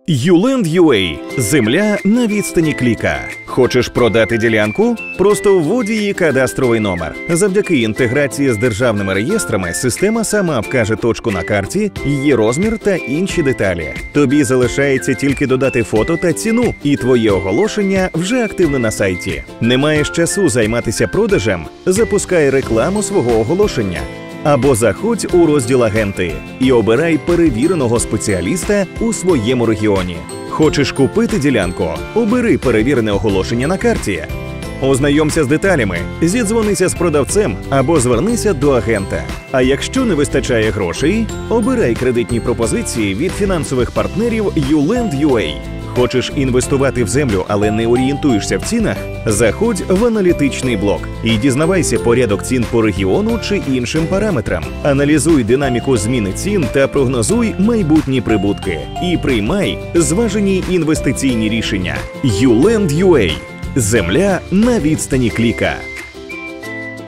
YouLand.ua – земля на відстані кліка. Хочеш продати ділянку? Просто вводь її кадастровий номер. Завдяки інтеграції з державними реєстрами система сама вкаже точку на карті, її розмір та інші деталі. Тобі залишається тільки додати фото та ціну, і твоє оголошення вже активне на сайті. Не маєш часу займатися продажем? Запускай рекламу свого оголошення. Або заходь у розділ «Агенти» і обирай перевіреного спеціаліста у своєму регіоні. Хочеш купити ділянку? Обери перевірене оголошення на карті. Ознайомся з деталями, зідзвонися з продавцем або звернися до агента. А якщо не вистачає грошей, обирай кредитні пропозиції від фінансових партнерів YouLand.ua. Хочеш інвестувати в землю, але не орієнтуєшся в цінах? Заходь в аналітичний блок і дізнавайся порядок цін по регіону чи іншим параметрам. Аналізуй динаміку зміни цін та прогнозуй майбутні прибутки. І приймай зважені інвестиційні рішення. YouLand.ua – земля на відстані кліка.